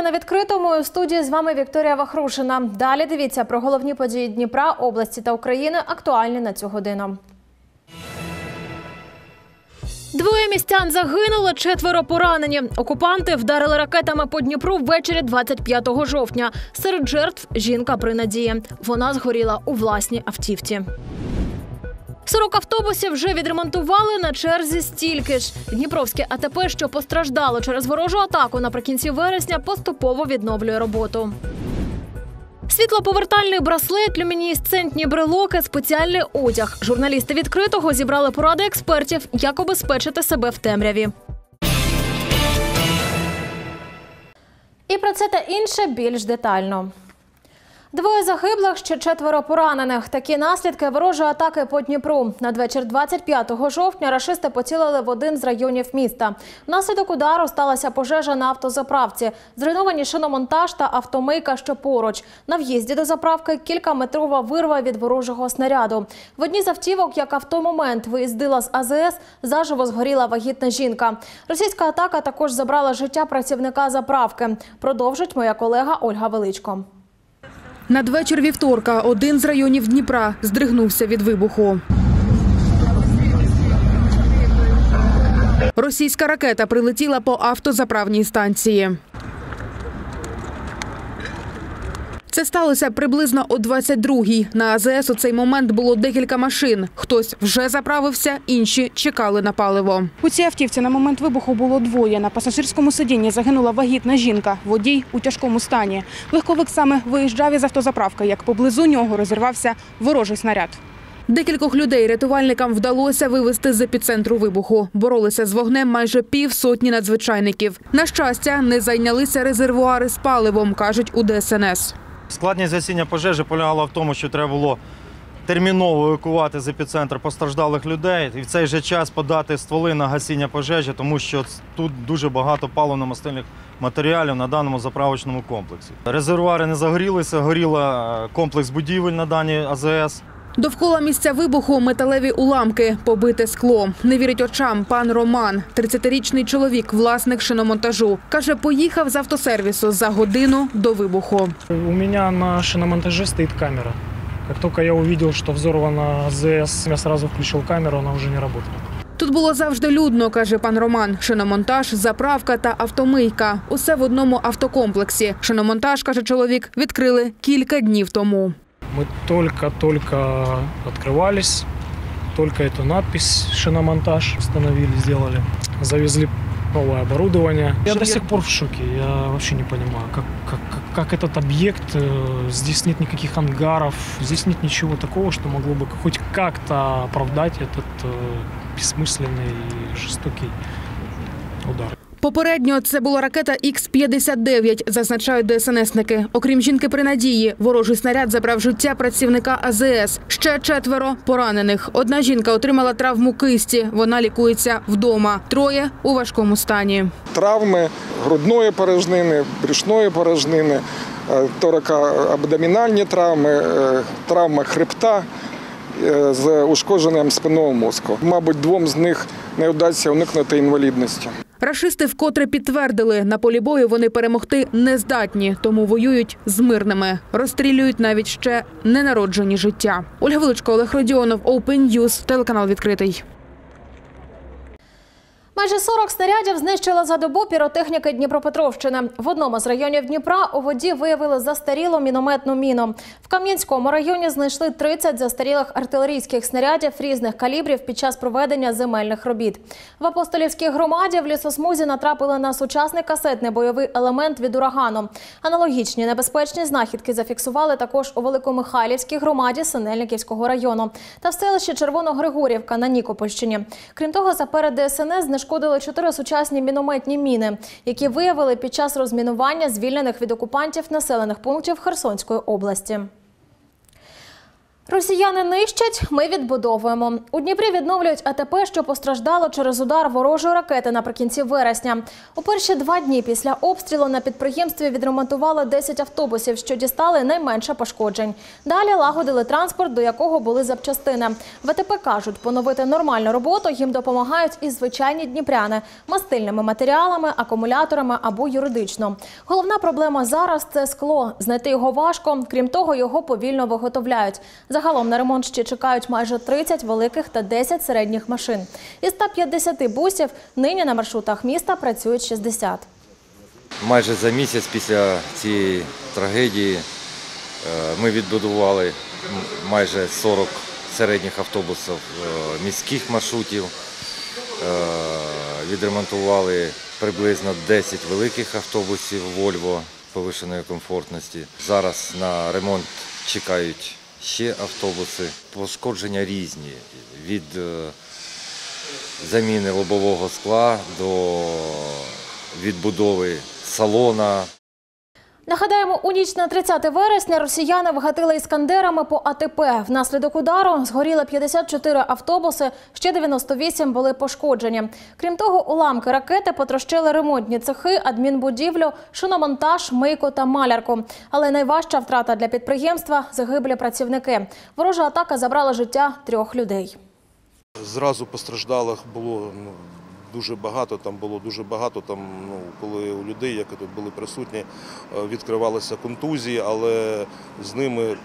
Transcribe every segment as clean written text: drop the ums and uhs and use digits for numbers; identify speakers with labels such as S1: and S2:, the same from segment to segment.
S1: на відкритому. У студії з вами Вікторія Вахрушина. Далі дивіться про головні події Дніпра, області та України, актуальні на цю годину. Двоє містян загинули, 4 поранені. Окупанти вдарили ракетами по Дніпру ввечері 25 жовтня. Серед жертв – жінка при надії. Вона згоріла у власній автівці. 40 автобусів вже відремонтували, на черзі стільки ж. Дніпровське АТП, що постраждало через ворожу атаку наприкінці вересня, поступово відновлює роботу. Світлоповертальний браслет, люмінесцентні брелоки, спеціальний одяг. Журналісти «Відкритого» зібрали поради експертів, як обезпечити себе в темряві. І про це та інше більш детально. 2 загиблих, ще 4 поранених. Такі наслідки ворожої атаки по Дніпру. Надвечір 25 жовтня рашисти поцілили в один з районів міста. Внаслідок удару сталася пожежа на автозаправці. Зруйновані шиномонтаж та автомийка, що поруч. На в'їзді до заправки кількаметрова вирва від ворожого снаряду. В одній з автівок, яка в той момент виїздила з АЗС, заживо згоріла вагітна жінка. Російська атака також забрала життя працівника заправки. Продовжить моя колега Ольга Величко.
S2: Надвечір вівторка один з районів Дніпра здригнувся від вибуху. Російська ракета прилетіла по автозаправній станції. Це сталося приблизно о 22-й. На АЗС у цей момент було декілька машин. Хтось вже заправився, інші чекали на паливо.
S3: У цій автівці на момент вибуху було 2. На пасажирському сидінні загинула вагітна жінка. Водій у тяжкому стані. Легковик саме виїжджав із автозаправки, як поблизу нього розірвався ворожий снаряд.
S2: Декількох людей рятувальникам вдалося вивезти з епіцентру вибуху. Боролися з вогнем майже півсотні надзвичайників. На щастя, не зайнялися резервуари з паливом, кажуть у ДСНС.
S4: Складність гасіння пожежі полягала в тому, що треба було терміново евакувати з епіцентру постраждалих людей і в цей же час подати стволи на гасіння пожежі, тому що тут дуже багато паливно-мастильних матеріалів на даному заправочному комплексі. Резервуари не загорілися, горіла комплекс будівель на даній АЗС.
S2: Довкола місця вибуху металеві уламки, побите скло. Не вірить очам пан Роман, 30-річний чоловік, власник шиномонтажу. Каже, поїхав з автосервісу за годину до вибуху.
S5: У мене на шиномонтаже стоїть камера. Як тільки я побачив, що взорвана АЗС, я одразу включив камеру, вона вже не працює.
S2: Тут було завжди людно, каже пан Роман. Шиномонтаж, заправка та автомийка. Усе в одному автокомплексі. Шиномонтаж, каже чоловік, відкрили кілька днів тому.
S5: Мы только открывались, только эту надпись «Шиномонтаж» установили, сделали. Завезли новое оборудование. Я до сих пор в шоке. Я вообще не понимаю, как этот объект, здесь нет никаких ангаров, здесь нет ничего такого, что могло бы хоть как-то оправдать этот бессмысленный и жестокий удар.
S2: Попередньо це була ракета Х-59, зазначають ДСНСники. Окрім жінки при надії, ворожий снаряд забрав життя працівника АЗС. Ще 4 поранених. Одна жінка отримала травму кисті. Вона лікується вдома. 3 у важкому стані.
S6: Травми грудної порожнини, брюшної порожнини, торакоабдомінальні травми, травма хребта з ушкодженням спинного мозку. Мабуть, 2 з них не вдасться уникнути інвалідності.
S2: Рашисти вкотре підтвердили, на полі бою вони перемогти не здатні, тому воюють з мирними. Розстрілюють навіть ще ненароджені життя. Ольга Величко, Олег Родіонов, Open News, телеканал «Відкритий».
S1: Майже 40 снарядів знищила за добу піротехніки Дніпропетровщини. В одному з районів Дніпра у воді виявили застарілу мінометну міну. В Кам'янському районі знайшли 30 застарілих артилерійських снарядів різних калібрів під час проведення земельних робіт. В Апостолівській громаді в лісосмузі натрапили на сучасний касетний бойовий елемент від урагану. Аналогічні небезпечні знахідки зафіксували також у Великомихайлівській громаді Синельниківського району та в селищі Червоногригорівка на Нікопольщині. Крім того, заперед ДСНС знешкодили 4 сучасні мінометні міни, які виявили під час розмінування звільнених від окупантів населених пунктів Херсонської області. Росіяни нищать, ми відбудовуємо. У Дніпрі відновлюють АТП, що постраждало через удар ворожої ракети наприкінці вересня. У перші 2 дні після обстрілу на підприємстві відремонтували 10 автобусів, що дістали найменше пошкоджень. Далі лагодили транспорт, до якого були запчастини. В АТП кажуть, поновити нормальну роботу їм допомагають і звичайні дніпряни – мастильними матеріалами, акумуляторами або юридично. Головна проблема зараз – це скло. Знайти його важко, крім того, його повільно виготовляють. Загалом на ремонт ще чекають майже 30 великих та 10 середніх машин. Із 150 бусів нині на маршрутах міста працюють 60.
S7: Майже за місяць після цієї трагедії ми відбудували майже 40 середніх автобусів міських маршрутів, відремонтували приблизно 10 великих автобусів Volvo повищеної комфортності. Зараз на ремонт чекають ще автобуси. Пошкодження різні – від заміни лобового скла до відбудови салона.
S1: Нагадаємо, у ніч на 30 вересня росіяни вгатили іскандерами по АТП. Внаслідок удару згоріли 54 автобуси, ще 98 були пошкоджені. Крім того, уламки ракети потрощили ремонтні цехи, адмінбудівлю, шиномонтаж, мийку та малярку. Але найважча втрата для підприємства – загиблі працівники. Ворожа атака забрала життя 3 людей.
S8: Зразу постраждалих було дуже багато, коли у людей, які тут були присутні, відкривалися контузії, але з ними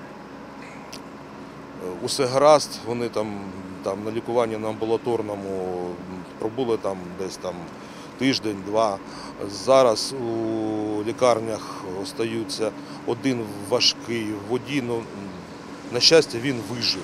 S8: усе гаразд, вони там на лікуванні на амбулаторному пробули десь тиждень-два. Зараз у лікарнях остаються один важкий в воді, на щастя, він вижив.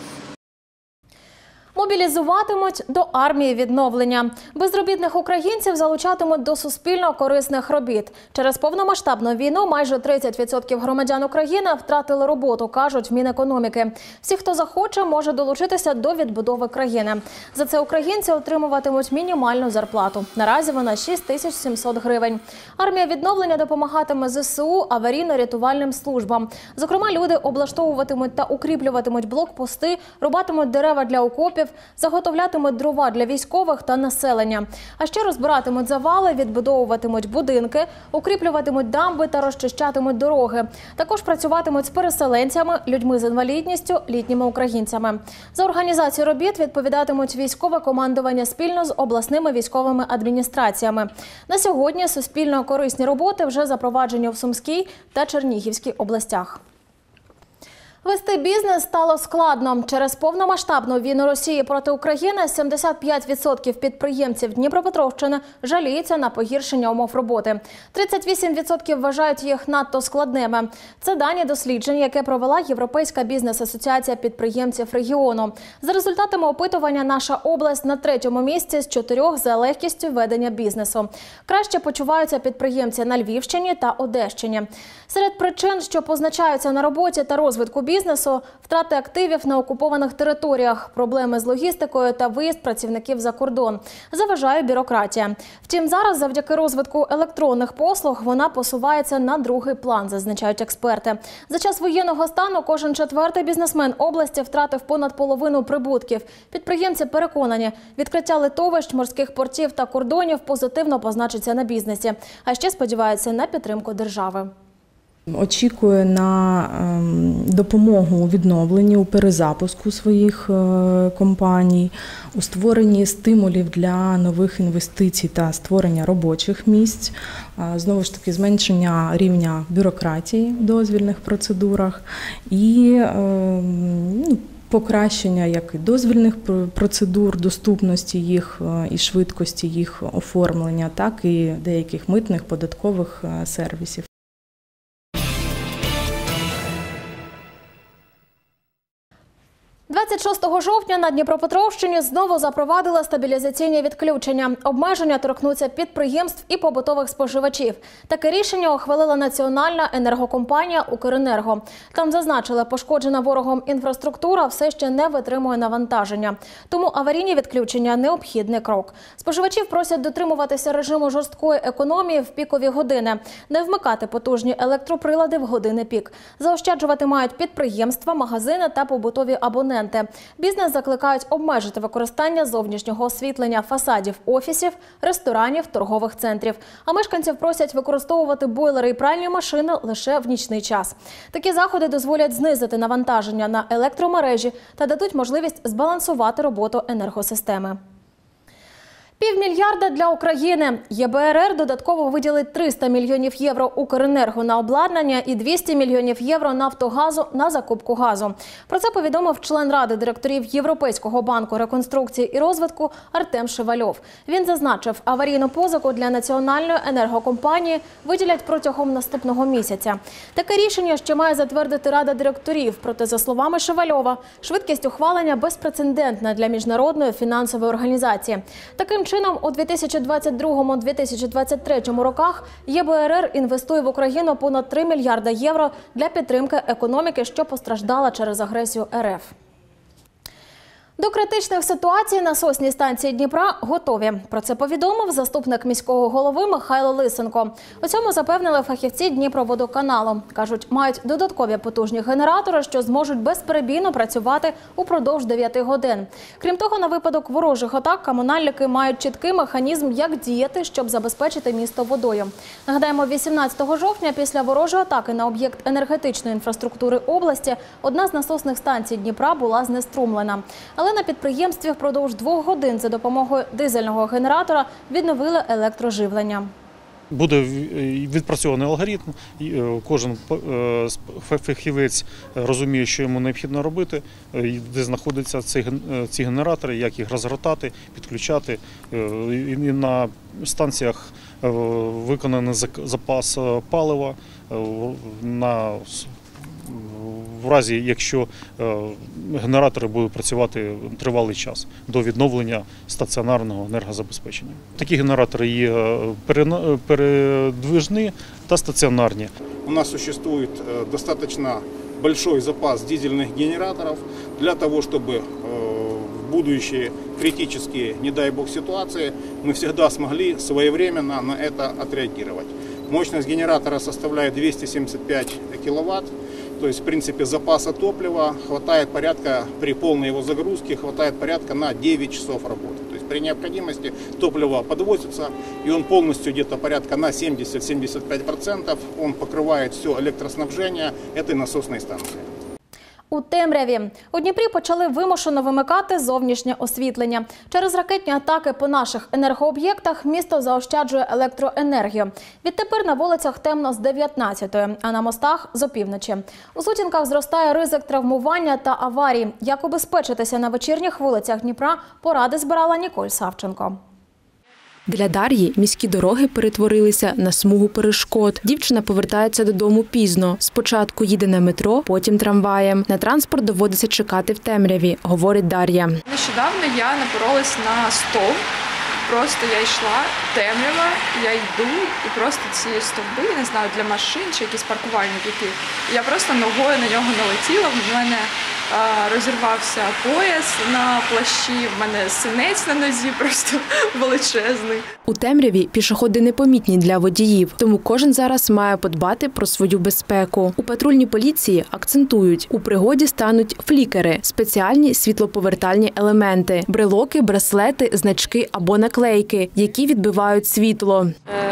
S1: Мобілізуватимуть до армії відновлення. Безробітних українців залучатимуть до суспільно корисних робіт. Через повномасштабну війну майже 30% громадян України втратили роботу, кажуть в Мінекономіки. Всі, хто захоче, може долучитися до відбудови країни. За це українці отримуватимуть мінімальну зарплату. Наразі вона 6700 гривень. Армія відновлення допомагатиме ЗСУ, аварійно-рятувальним службам. Зокрема, люди облаштовуватимуть та укріплюватимуть блокпости, рубатимуть дерева для окопів, заготовлятимуть дрова для військових та населення. А ще розбиратимуть завали, відбудовуватимуть будинки, укріплюватимуть дамби та розчищатимуть дороги. Також працюватимуть з переселенцями, людьми з інвалідністю, літніми українцями. За організацію робіт відповідатимуть військове командування спільно з обласними військовими адміністраціями. На сьогодні суспільно корисні роботи вже запроваджені в Сумській та Чернігівській областях. Вести бізнес стало складно. Через повномасштабну війну Росії проти України 75% підприємців Дніпропетровщини жаліються на погіршення умов роботи. 38% вважають їх надто складними. Це дані досліджень, яке провела Європейська бізнес-асоціація підприємців регіону. За результатами опитування наша область на 3-му місці з 4 за легкістю ведення бізнесу. Краще почуваються підприємці на Львівщині та Одещині. Серед причин, що позначаються на роботі та розвитку бізнесу – втрати активів на окупованих територіях, проблеми з логістикою та виїзд працівників за кордон. Заважає бюрократія. Втім, зараз завдяки розвитку електронних послуг вона посувається на другий план, зазначають експерти. За час воєнного стану кожен 4-й бізнесмен області втратив понад половину прибутків. Підприємці переконані, відкриття литовищ, морських портів та кордонів позитивно позначиться на бізнесі. А ще сподіваються на підтримку держави.
S9: Очікує на допомогу у відновленні, у перезапуску своїх компаній, у створенні стимулів для нових інвестицій та створення робочих місць, знову ж таки зменшення рівня бюрократії в дозвільних процедурах і покращення як і дозвільних процедур, доступності їх і швидкості їх оформлення, так і деяких митних, податкових сервісів.
S1: 26 жовтня на Дніпропетровщині знову запровадили стабілізаційні відключення. Обмеження торкнуться підприємств і побутових споживачів. Таке рішення ухвалила національна енергокомпанія «Укренерго». Там зазначили, пошкоджена ворогом інфраструктура все ще не витримує навантаження. Тому аварійні відключення – необхідний крок. Споживачів просять дотримуватися режиму жорсткої економії в пікові години, не вмикати потужні електроприлади в години пік. Заощаджувати мають підприємства, магазини та побутові абоненти. Бізнес закликають обмежити використання зовнішнього освітлення фасадів офісів, ресторанів, торгових центрів. А мешканців просять використовувати бойлери і пральні машини лише в нічний час. Такі заходи дозволять знизити навантаження на електромережі та дадуть можливість збалансувати роботу енергосистеми. $500 для України. ЄБРР додатково виділить 300 мільйонів євро «Укренерго» на обладнання і 200 мільйонів євро «Нафтогазу» на закупку газу. Про це повідомив член Ради директорів Європейського банку реконструкції і розвитку Артем Шевальов. Він зазначив, аварійну позику для національної енергокомпанії виділять протягом наступного місяця. Таке рішення ще має затвердити Рада директорів. Проте, за словами Шевальова, швидкість ухвалення безпрецедентна для міжнародної фінансової організації. Таким чином, у 2022-2023 роках ЄБРР інвестує в Україну понад 3 мільярда євро для підтримки економіки, що постраждала через агресію РФ. До критичних ситуацій насосні станції Дніпра готові. Про це повідомив заступник міського голови Михайло Лисенко. У цьому запевнили фахівці Дніпроводоканалу. Кажуть, мають додаткові потужні генератори, що зможуть безперебійно працювати упродовж 9 годин. Крім того, на випадок ворожих атак комунальники мають чіткий механізм, як діяти, щоб забезпечити місто водою. Нагадаємо, 18 жовтня після ворожої атаки на об'єкт енергетичної інфраструктури області одна з насосних станцій Дніпра була знеструмлена. Але на підприємстві впродовж 2 годин за допомогою дизельного генератора відновили електроживлення.
S10: Буде відпрацьований алгоритм, кожен фахівець розуміє, що йому необхідно робити, де знаходяться ці генератори, як їх розгортати, підключати. І на станціях виконаний запас палива в разі, якщо генератори будуть працювати тривалий час до відновлення стаціонарного енергозабезпечення. Такі генератори є передвижні та стаціонарні.
S11: У нас существует достаточно большой запас дизельных генераторов для того, чтобы в будущие критические, не дай бог, ситуации мы всегда смогли своевременно на это отреагировать. Мощность генератора составляет 275 киловатт. То есть, в принципе, запаса топлива хватает порядка, при полной его загрузке, хватает порядка на 9 часов работы. То есть, при необходимости топливо подвозится, и он полностью где-то порядка на 70-75% он покрывает все электроснабжение этой насосной станции.
S1: У темряві. У Дніпрі почали вимушено вимикати зовнішнє освітлення. Через ракетні атаки по наших енергооб'єктах місто заощаджує електроенергію. Відтепер на вулицях темно з 19-ї, а на мостах – з опівночі. У сутінках зростає ризик травмування та аварій. Як убезпечитися на вечірніх вулицях Дніпра, поради збирала Ніколь Савченко.
S12: Для Дар'ї міські дороги перетворилися на смугу перешкод. Дівчина повертається додому пізно. Спочатку їде на метро, потім трамваєм. На транспорт доводиться чекати в темряві, говорить Дар'я.
S13: Нещодавно я напоролась на стовп. Просто я йшла, темрява, я йду, і просто ці стовби, не знаю, для машин чи якісь паркувальники. Я просто ногою на нього налетіла, в мене розірвався пояс на плащі, в мене синець на нозі просто величезний.
S12: У темряві пішоходи непомітні для водіїв, тому кожен зараз має подбати про свою безпеку. У патрульній поліції акцентують, у пригоді стануть флікери – спеціальні світлоповертальні елементи – брелоки, браслети, значки або наклейки, які відбивають світло.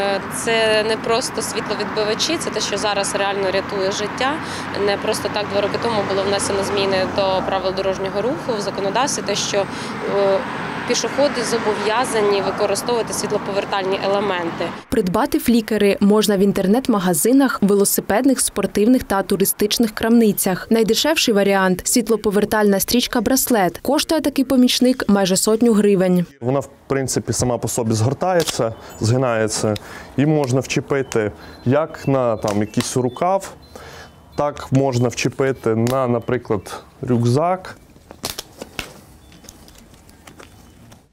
S14: Це не просто світловідбивачі, це те, що зараз реально рятує життя. Не просто так 2 роки тому було внесено зміни до правил дорожнього руху в законодавстві, те, що пішоходи зобов'язані використовувати світлоповертальні елементи.
S12: Придбати флікери можна в інтернет-магазинах, велосипедних, спортивних та туристичних крамницях. Найдешевший варіант – світлоповертальна стрічка «Браслет». Коштує такий помічник майже 100 гривень.
S15: Вона, в принципі, сама по собі згортається, згинається і можна вчепити як на якийсь рукав, так можна вчепити на, наприклад, рюкзак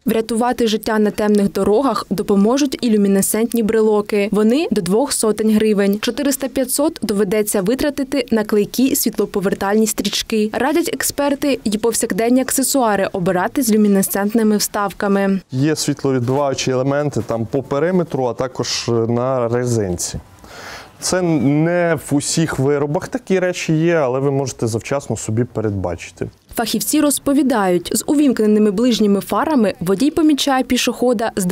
S12: Врятувати життя на темних дорогах допоможуть і люмінесцентні брелоки. Вони до 200 гривень. 400-500 доведеться витратити на клейкі світлоповертальні стрічки. Радять експерти і повсякденні аксесуари обирати з люмінесцентними вставками.
S15: Є світловідбиваючі елементи там по периметру, а також на резинці. Це не в усіх виробах такі речі є, але ви можете завчасно собі передбачити.
S12: Фахівці розповідають, з увімкненими ближніми фарами водій помічає пішохода з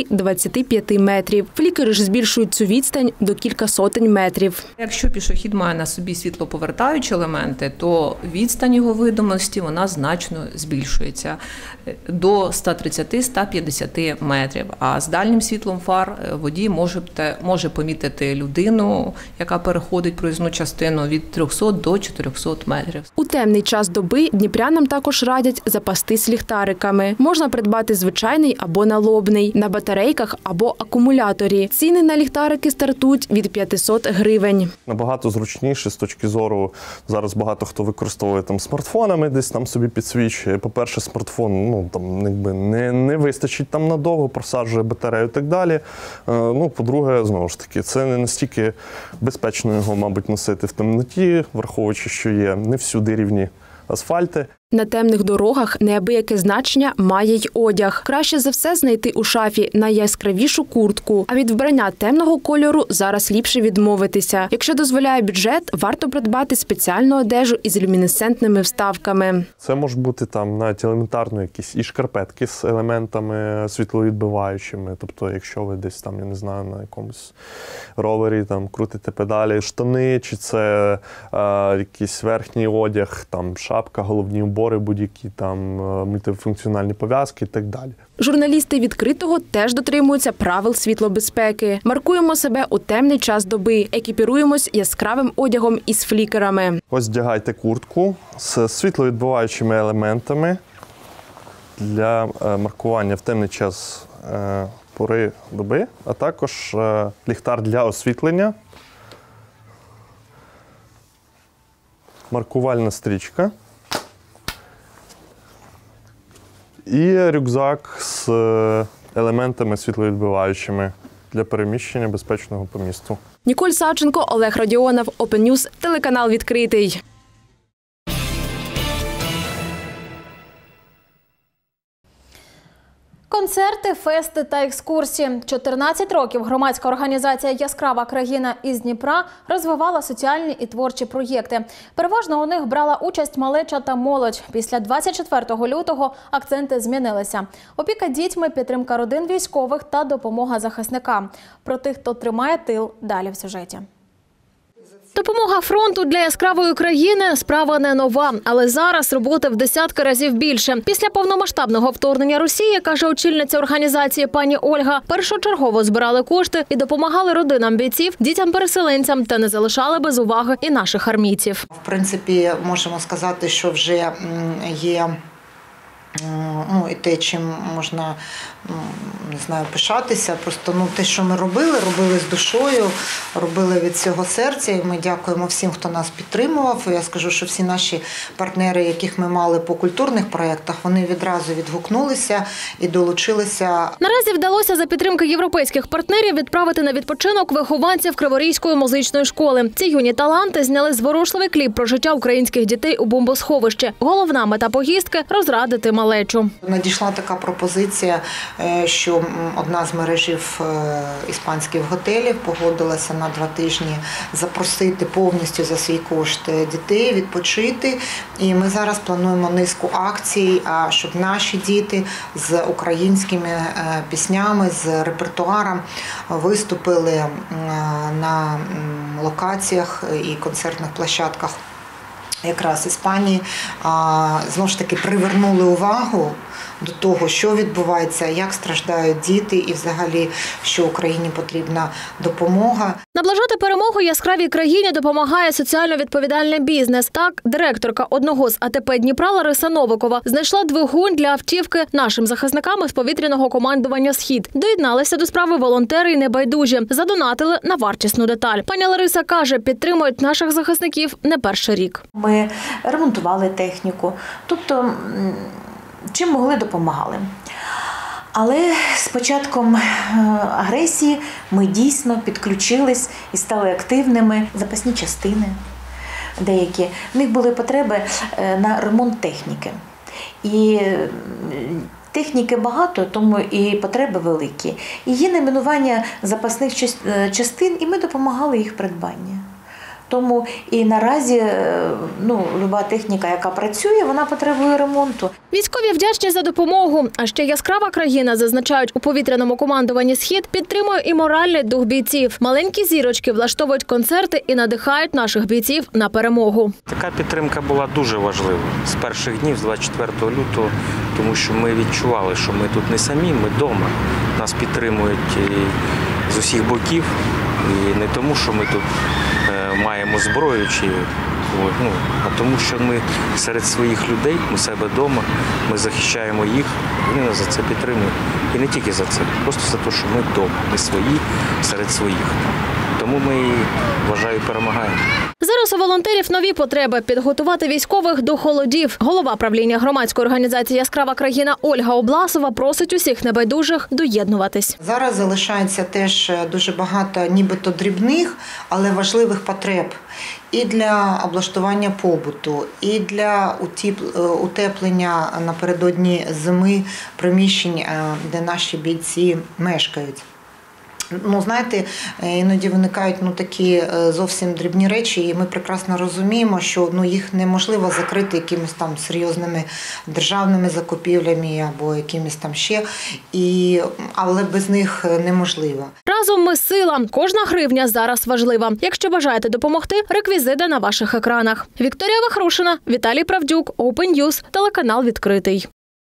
S12: 20-25 метрів. Флікери ж збільшують цю відстань до кілька сотень метрів.
S16: Якщо пішохід має на собі світлоповертаючі елементи, то відстань його видимості вона значно збільшується до 130-150 метрів. А з дальнім світлом фар водій може помітити людину, яка переходить проїзну частину від 300 до 400 метрів.
S12: У темний час доби дніпрянам також радять запастись ліхтариками. Можна придбати звичайний або налобний, на батарейках або акумуляторі. Ціни на ліхтарики стартують від 500 гривень.
S15: Набагато зручніше з точки зору, зараз багато хто використовує там смартфонами, десь там собі підсвічує. По-перше, смартфон не вистачить там надовго, просаджує батарею і так далі. По-друге, знову ж таки, це не настільки безпечно його, мабуть, носити в темноті, враховуючи, що є не всюди рівні асфальти.
S12: На темних дорогах неабияке значення має й одяг. Краще за все знайти у шафі найяскравішу куртку. А від вбрання темного кольору зараз ліпше відмовитися. Якщо дозволяє бюджет, варто придбати спеціальну одежу із люмінесцентними вставками.
S15: Це може бути там навіть елементарно якісь і шкарпетки з елементами світловідбиваючими. Тобто, якщо ви десь там, я не знаю, на якомусь ровері там крутите педалі, штани, чи це якийсь верхній одяг, там шапка, головні убори, будь-які там мультифункціональні пов'язки і так далі.
S12: Журналісти «Відкритого» теж дотримуються правил світлобезпеки. Маркуємо себе у темний час доби, екіпіруємось яскравим одягом із флікерами.
S15: Ось вдягайте куртку з світловідбиваючими елементами для маркування в темний час пори доби, а також ліхтар для освітлення, маркувальна стрічка і рюкзак з елементами світловідбиваючими для переміщення безпечного по місту.
S12: Ніколь Савченко, Олег Радіонов, Open News, телеканал «Відкритий».
S1: Концерти, фести та екскурсії. 14 років громадська організація «Яскрава країна» із Дніпра розвивала соціальні і творчі проєкти. Переважно у них брала участь малеча та молодь. Після 24 лютого акценти змінилися. Опіка дітьми, підтримка родин військових та допомога захисникам. Про тих, хто тримає тил, далі в сюжеті. Допомога фронту для яскравої країни – справа не нова, але зараз роботи в десятки разів більше. Після повномасштабного вторгнення Росії, каже очільниця організації пані Ольга, першочергово збирали кошти і допомагали родинам бійців, дітям-переселенцям та не залишали без уваги і наших армійців.
S17: В принципі, можемо сказати, що вже є і те, чим можна, не знаю, пишатися. Просто те, що ми робили з душою, робили від цього серця. І ми дякуємо всім, хто нас підтримував. Я скажу, що всі наші партнери, яких ми мали по культурних проєктах, вони відразу відгукнулися і долучилися.
S1: Наразі вдалося за підтримки європейських партнерів відправити на відпочинок вихованців Криворізької музичної школи. Ці юні таланти зняли зворушливий кліп про життя українських дітей у бомбосховищі. Головна мета поїздки – розрадити малечу.
S17: Надійшла така пропозиція, що одна з мережів іспанських готелів погодилася на 2 тижні запросити повністю за свій кошт дітей, відпочити. І ми зараз плануємо низку акцій, щоб наші діти з українськими піснями, з репертуаром виступили на локаціях і концертних площадках якраз Іспанії, знову ж таки привернули увагу до того, що відбувається, як страждають діти і взагалі, що Україні потрібна допомога.
S1: Наближати перемогу яскравій країні допомагає соціально відповідальний бізнес. Так, директорка одного з АТП Дніпра Лариса Новикова знайшла двигун для автівки нашим захисникам із повітряного командування «Схід». Доєдналися до справи волонтери і небайдужі. Задонатили на вартісну деталь. Пані Лариса каже, підтримують наших захисників не перший рік.
S18: Ми ремонтували техніку, тобто чим могли, допомагали. Але з початком агресії ми дійсно підключились і стали активними. Запасні частини деякі. В них були потреби на ремонт техніки. І техніки багато, тому і потреби великі. І є найменування запасних частин, і ми допомагали їх придбанні. Тому і наразі люба техніка, яка працює, вона потребує ремонту.
S1: Військові вдячні за допомогу. А ще яскрава країна, зазначають у повітряному командуванні «Схід», підтримує і моральний дух бійців. Маленькі зірочки влаштовують концерти і надихають наших бійців на перемогу.
S19: Така підтримка була дуже важлива з перших днів, з 24 лютого, тому що ми відчували, що ми тут не самі, ми вдома. Нас підтримують з усіх боків. І не тому, що ми тут маємо зброю, а тому, що ми серед своїх людей, ми себе вдома, ми захищаємо їх, вони нас за це підтримують. І не тільки за це, просто за те, що ми вдома, ми свої серед своїх. Тому ми, вважаю, перемагаємо.
S1: Зараз у волонтерів нові потреби – підготувати військових до холодів. Голова правління громадської організації «Яскрава країна» Ольга Обласова просить усіх небайдужих доєднуватись.
S17: Зараз залишається теж дуже багато нібито дрібних, але важливих потреб. І для облаштування побуту, і для утеплення напередодні зими приміщень, де наші бійці мешкають. Знаєте, іноді виникають такі зовсім дрібні речі, і ми прекрасно розуміємо, що їх неможливо закрити якимись там серйозними державними закупівлями або якимись там ще, але без них неможливо.
S1: Разом ми сила. Кожна гривня зараз важлива. Якщо бажаєте допомогти, реквізити на ваших екранах. Вікторія Вахрушина, Віталій Правдюк, Open News, телеканал «Відкритий».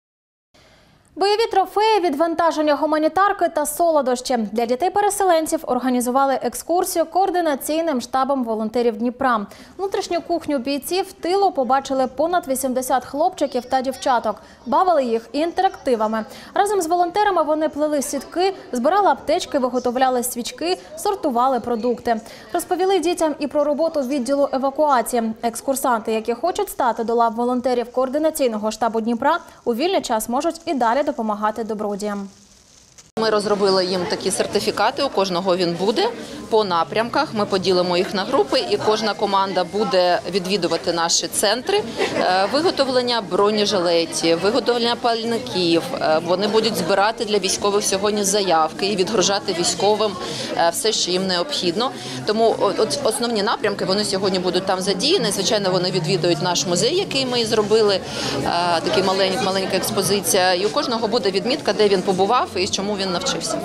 S1: Бойові трофеї, відвантаження гуманітарки та солодощі. Для дітей-переселенців організували екскурсію координаційним штабом волонтерів Дніпра. Внутрішню кухню бійців тилу побачили понад 80 хлопчиків та дівчаток. Бавили їх інтерактивами. Разом з волонтерами вони плели сітки, збирали аптечки, виготовляли свічки, сортували продукти. Розповіли дітям і про роботу відділу евакуації. Екскурсанти, які хочуть стати до лав волонтерів координаційного штабу Дніпра, у вільний час можуть і далі допомагати добродіям.
S20: Ми розробили їм такі сертифікати, у кожного він буде по напрямках. Ми поділимо їх на групи і кожна команда буде відвідувати наші центри виготовлення бронежилетів, виготовлення пальників. Вони будуть збирати для військових сьогодні заявки і відгружати військовим все, що їм необхідно. Тому основні напрямки, вони сьогодні будуть там задіяні. Звичайно, вони відвідують наш музей, який ми зробили, такий маленька експозиція. І у кожного буде відмітка, де він побував і чому він навчився.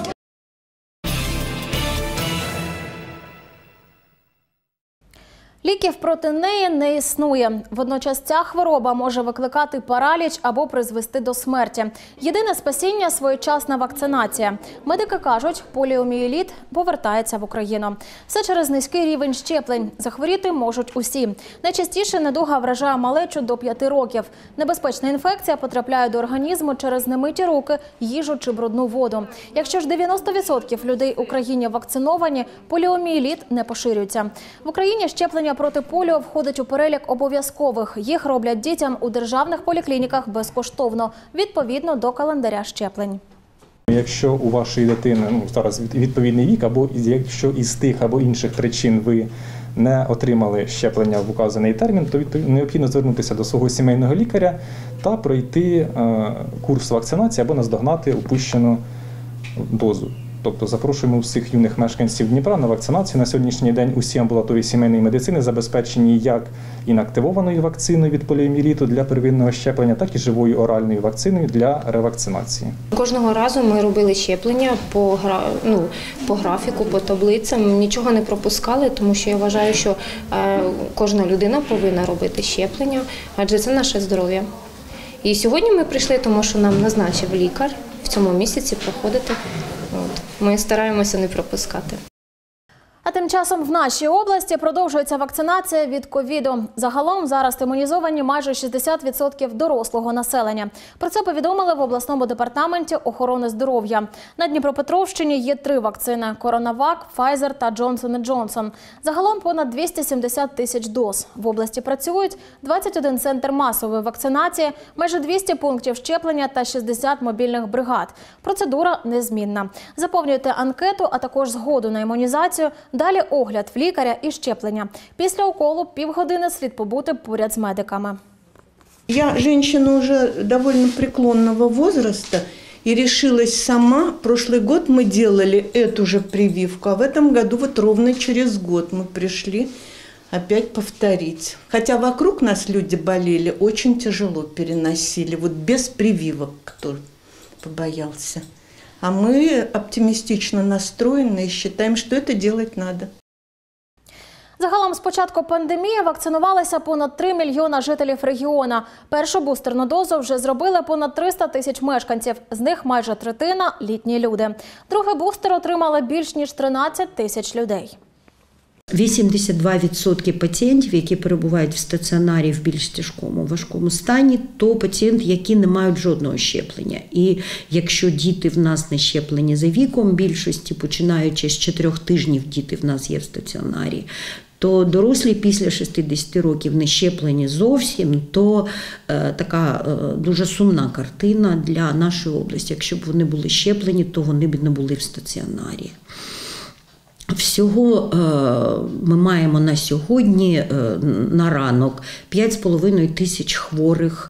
S1: Ліків проти неї не існує. Водночас ця хвороба може викликати параліч або призвести до смерті. Єдине спасіння – своєчасна вакцинація. Медики кажуть, поліомієліт повертається в Україну. Все через низький рівень щеплень. Захворіти можуть усі. Найчастіше недуга вражає малечу до 5 років. Небезпечна інфекція потрапляє до організму через немиті руки, їжу чи брудну воду. Якщо ж 90% людей у країні вакциновані, поліомієліт не поширюється. В Україні щеплення проти поліо входить у перелік обов'язкових. Їх роблять дітям у державних поліклініках безкоштовно, відповідно до календаря щеплень.
S21: Якщо у вашої дитини зараз відповідний вік, або якщо із тих або інших причин ви не отримали щеплення в указаний термін, то необхідно звернутися до свого сімейного лікаря та пройти курс вакцинації або наздогнати упущену дозу. Тобто запрошуємо всіх юних мешканців Дніпра на вакцинацію. На сьогоднішній день усі амбулаторії сімейної медицини забезпечені як інактивованою вакциною від поліомієліту для первинного щеплення, так і живою оральною вакциною для ревакцинації.
S22: Кожного разу ми робили щеплення по графіку, по таблицям, нічого не пропускали, тому що я вважаю, що кожна людина повинна робити щеплення, адже це наше здоров'я. І сьогодні ми прийшли, тому що нам назначив лікар в цьому місяці проходити. Ми стараємося не пропускати.
S1: А тим часом в нашій області продовжується вакцинація від ковіду. Загалом зараз імунізовані майже 60% дорослого населення. Про це повідомили в обласному департаменті охорони здоров'я. На Дніпропетровщині є 3 вакцини – Коронавак, Pfizer та Johnson & Johnson. Загалом понад 270 тисяч доз. В області працюють 21 центр масової вакцинації, майже 200 пунктів щеплення та 60 мобільних бригад. Процедура незмінна. Заповнюйте анкету, а також згоду на імунізацію. Далі огляд в лікаря і щеплення. Після уколу півгодини слід побути поряд з медиками.
S3: Я женщина уже довольно преклонного возраста и решилась сама. Прошлый год мы делали эту же прививку, а в этом году вот ровно через год мы пришли опять повторить. Хотя вокруг нас люди болели, очень тяжело переносили, вот без прививок, кто побоялся. А мы оптимистично настроены и считаем, что это делать надо.
S1: Загалом з початку пандемії вакцинувалися понад 3 мільйона жителів регіону. Першу бустерну дозу вже зробили понад 300 тисяч мешканців. З них майже третина – літні люди. Другий бустер отримали більш ніж 13 тисяч людей.
S4: 82% пацієнтів, які перебувають в стаціонарі в більш тяжкому, важкому стані, то пацієнти, які не мають жодного щеплення. І якщо діти в нас не щеплені за віком, більшості, починаючи з 4 тижнів діти в нас є в стаціонарі, то дорослі після 60 років не щеплені зовсім, то така дуже сумна картина для нашої області. Якщо б вони були щеплені, то вони б не були в стаціонарі. Всього ми маємо на сьогодні, на ранок, 5,5 тисяч хворих.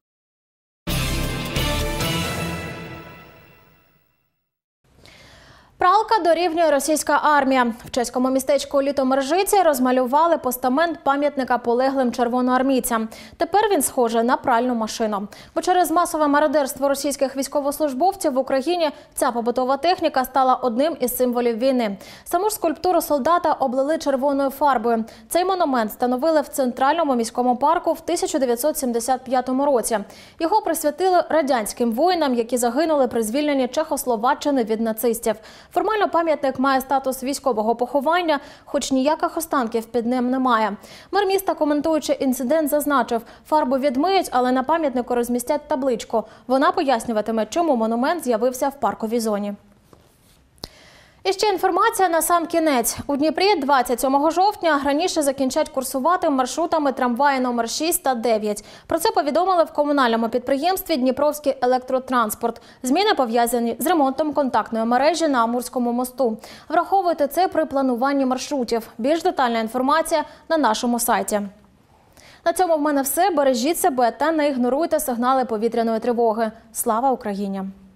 S1: Пралка дорівнює російська армія. В чеському містечку Літомержиці розмалювали постамент пам'ятника полеглим червоноармійцям. Тепер він схожий на пральну машину. Бо через масове мародерство російських військовослужбовців в Україні ця побутова техніка стала одним із символів війни. Саму ж скульптуру солдата облили червоною фарбою. Цей монумент встановили в Центральному міському парку в 1975 році. Його присвятили радянським воїнам, які загинули при звільненні Чехословаччини від нацистів. Формально пам'ятник має статус військового поховання, хоч ніяких останків під ним немає. Мер міста, коментуючи інцидент, зазначив, фарбу відмиють, але на пам'ятнику розмістять табличку. Вона пояснюватиме, чому монумент з'явився в парковій зоні. І ще інформація на сам кінець. У Дніпрі 27 жовтня раніше закінчать курсувати маршрутами трамваї номер 6 та 9. Про це повідомили в комунальному підприємстві «Дніпровський електротранспорт». Зміни пов'язані з ремонтом контактної мережі на Амурському мосту. Враховуйте це при плануванні маршрутів. Більш детальна інформація на нашому сайті. На цьому в мене все. Бережіть себе та не ігноруйте сигнали повітряної тривоги. Слава Україні!